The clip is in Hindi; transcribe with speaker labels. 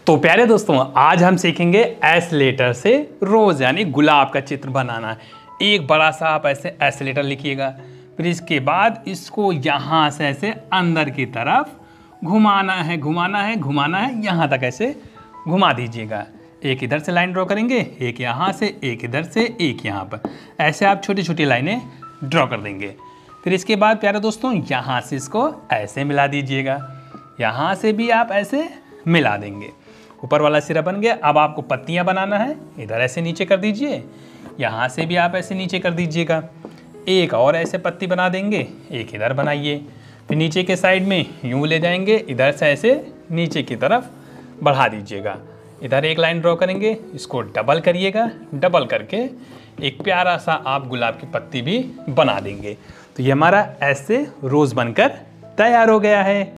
Speaker 1: तो प्यारे दोस्तों, आज हम सीखेंगे एस लेटर से रोज यानी गुलाब का चित्र बनाना है। एक बड़ा सा आप ऐसे एस लेटर लिखिएगा, फिर इसके बाद इसको यहाँ से ऐसे अंदर की तरफ घुमाना है, यहाँ तक ऐसे घुमा दीजिएगा। एक इधर से लाइन ड्रॉ करेंगे, एक यहाँ से, एक इधर से, एक यहाँ पर। ऐसे आप छोटी छोटी लाइनें ड्रॉ कर देंगे। फिर इसके बाद प्यारे दोस्तों, यहाँ से इसको ऐसे मिला दीजिएगा, यहाँ से भी आप ऐसे मिला देंगे। ऊपर वाला सिरा बन गया। अब आपको पत्तियां बनाना है, इधर ऐसे नीचे कर दीजिए, यहाँ से भी आप ऐसे नीचे कर दीजिएगा। एक और ऐसे पत्ती बना देंगे, एक इधर बनाइए। फिर नीचे के साइड में यूँ ले जाएंगे, इधर से ऐसे नीचे की तरफ बढ़ा दीजिएगा। इधर एक लाइन ड्रॉ करेंगे, इसको डबल करिएगा, डबल करके एक प्यारा सा आप गुलाब की पत्ती भी बना देंगे। तो ये हमारा ऐसे रोज़ बनकर तैयार हो गया है।